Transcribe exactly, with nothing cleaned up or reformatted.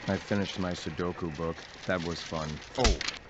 I finished my Sudoku book. That was fun. Oh,